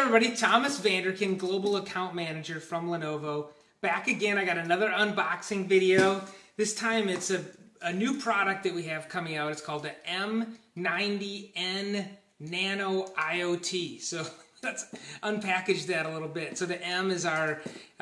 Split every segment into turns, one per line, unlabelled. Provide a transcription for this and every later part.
everybody, Thomas Vanderkin, Global Account Manager from Lenovo. Back again, I got another unboxing video. This time it's a new product that we have coming out. It's called the M90n Nano IoT. So let's unpackage that a little bit. So the M is our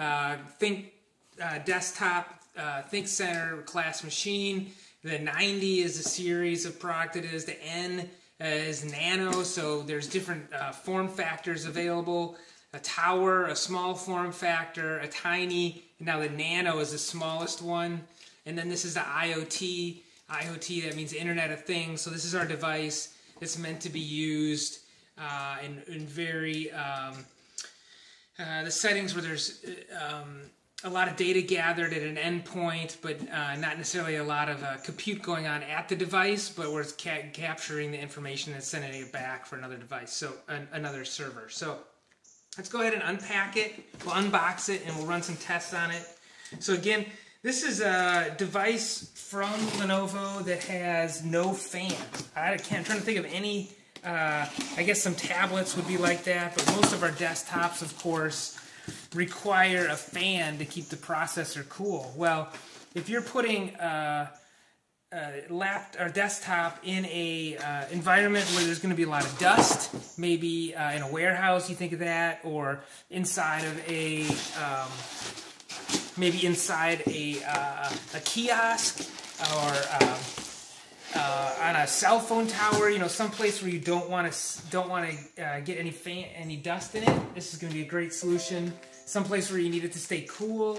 desktop ThinkCentre class machine. The 90 is a series of product it is. The N is Nano, so there's different form factors available. A tower, a small form factor, a tiny, and now the Nano is the smallest one. And then this is the IoT. IoT, that means Internet of Things. So this is our device. It's meant to be used in very, the settings where there's a lot of data gathered at an endpoint, but not necessarily a lot of compute going on at the device, but where it's capturing the information and sending it back for another device, so another server. So let's go ahead and unpack it. We'll unbox it and we'll run some tests on it. So again, this is a device from Lenovo that has no fan. I'm trying to think of any, I guess some tablets would be like that, but most of our desktops, of course, require a fan to keep the processor cool. Well, if you're putting a desktop in a environment where there's going to be a lot of dust, maybe in a warehouse, you think of that, or inside of a maybe inside a kiosk, or on a cell phone tower, you know, someplace where you don't want to get any dust in it. This is going to be a great solution. Someplace where you need it to stay cool,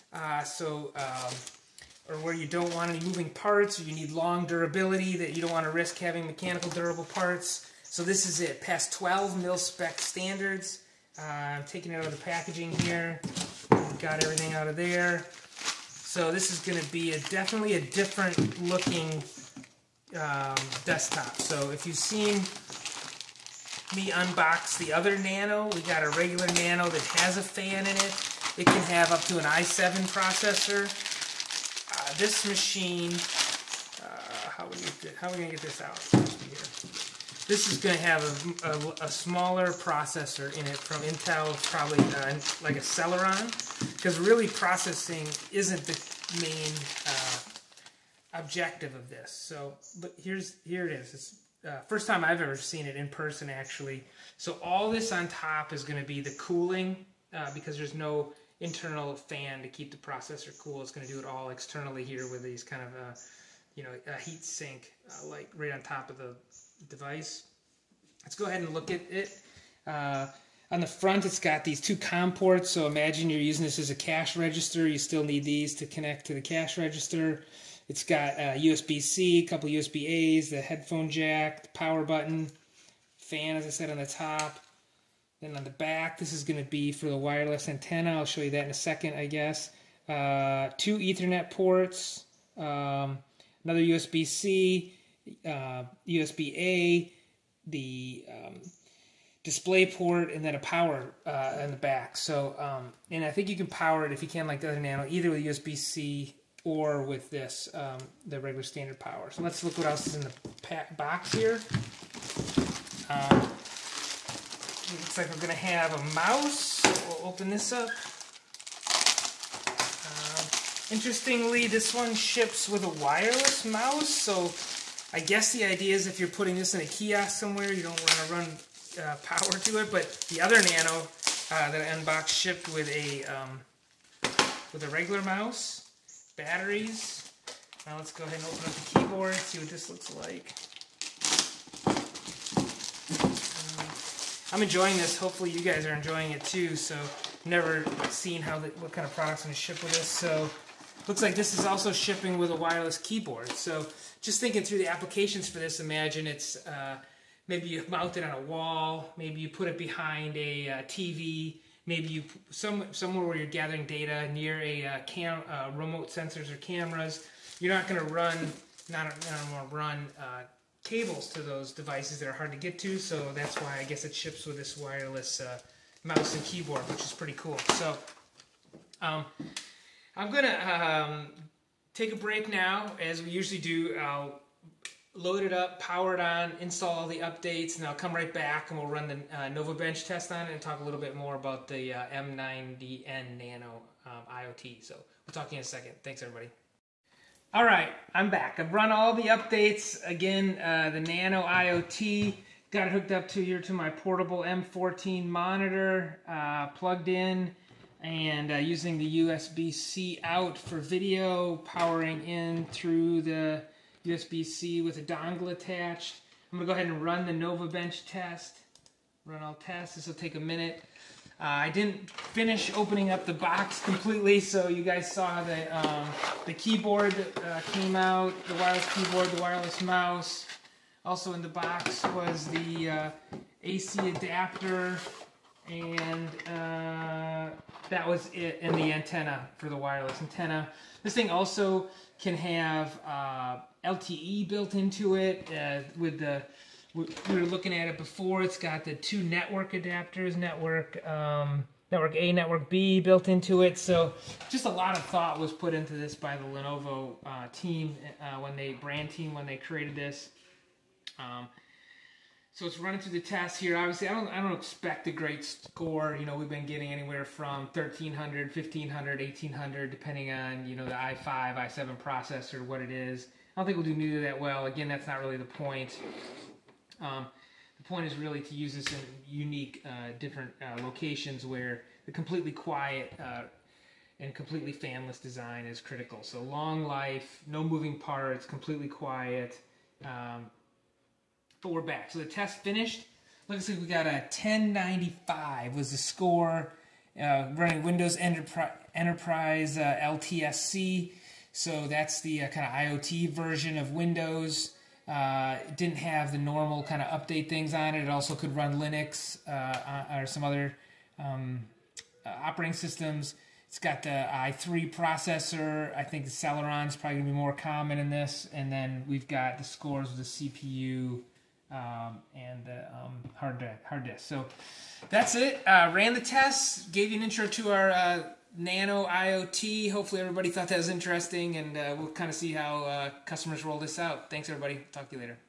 or where you don't want any moving parts, or you need long durability that you don't want to risk having mechanical durable parts. So this is it. Past 12 mil-spec standards. I'm taking it out of the packaging here. Got everything out of there. So this is going to be definitely a different looking desktop. So if you've seen me unbox the other Nano, we got a regular Nano that has a fan in it. It can have up to an i7 processor. This machine, how are we going to get this out? This is going to have a smaller processor in it from Intel, probably like a Celeron, because really processing isn't the main objective of this. So, but here it is. It's first time I've ever seen it in person, actually. So all this on top is going to be the cooling, because there's no internal fan to keep the processor cool. It's going to do it all externally here with these kind of, a heat sink like right on top of the device. Let's go ahead and look at it. On the front, it's got these two COM ports. So imagine you're using this as a cash register. You still need these to connect to the cash register. It's got USB-C, a couple USB-A's, the headphone jack, the power button, fan, as I said, on the top. Then on the back, this is going to be for the wireless antenna. I'll show you that in a second, I guess. 2 Ethernet ports, another USB-C, USB-A, the display port, and then a power in the back. So, and I think you can power it, if you can, like the other Nano, either with USB-C or with this, the regular standard power. So let's look what else is in the box here. Looks like we're going to have a mouse. We'll open this up. Interestingly, this one ships with a wireless mouse. So I guess the idea is if you're putting this in a kiosk somewhere, you don't want to run power to it. But the other Nano that I unboxed shipped with a regular mouse. Batteries. Now let's go ahead and open up the keyboard, see what this looks like. I'm enjoying this. Hopefully you guys are enjoying it too. So never seen what kind of products I'm going to ship with this. So looks like this is also shipping with a wireless keyboard. So just thinking through the applications for this, imagine it's maybe you mount it on a wall, maybe you put it behind a TV. Maybe you somewhere where you're gathering data near a remote sensors or cameras. You're not going to run cables to those devices that are hard to get to. So that's why I guess it ships with this wireless mouse and keyboard, which is pretty cool. So I'm going to take a break now, as we usually do. I'll load it up, power it on, install all the updates, and I'll come right back and we'll run the Nova Bench test on it and talk a little bit more about the M90n Nano IoT. So we'll talk to you in a second. Thanks, everybody. All right, I'm back. I've run all the updates. Again, the Nano IoT, got it hooked up to my portable M14 monitor, plugged in, and using the USB-C out for video, powering in through the USB-C with a dongle attached. I'm going to go ahead and run the Nova Bench test. Run all tests. This will take a minute. I didn't finish opening up the box completely, so you guys saw the keyboard came out, the wireless keyboard, the wireless mouse. Also in the box was the AC adapter, and that was it, and the antenna for the wireless antenna. This thing also can have LTE built into it. We were looking at it before. It's got the 2 network adapters, network A, network B built into it. So just a lot of thought was put into this by the Lenovo team brand team when they created this. So it's running through the test here. Obviously, I don't expect a great score. You know, we've been getting anywhere from 1300, 1500, 1800, depending on, you know, the i5, i7 processor, what it is. I don't think we'll do nearly that well. Again, that's not really the point. The point is really to use this in unique, different locations where the completely quiet and completely fanless design is critical. So long life, no moving parts, completely quiet. But we're back. So the test finished. Looks like we got a 1095 was the score, running Windows Enterprise LTSC. So that's the kind of IoT version of Windows. It didn't have the normal kind of update things on it. It also could run Linux or some other operating systems. It's got the i3 processor. I think the Celeron's probably going to be more common in this. And then we've got the scores with the CPU and the hard disk. So that's it. Ran the tests, gave you an intro to our Nano IoT. Hopefully everybody thought that was interesting, and we'll kind of see how customers roll this out. Thanks, everybody. Talk to you later.